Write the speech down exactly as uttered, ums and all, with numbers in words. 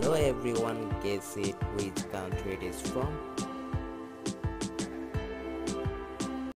Hello everyone, guess it which country it is from?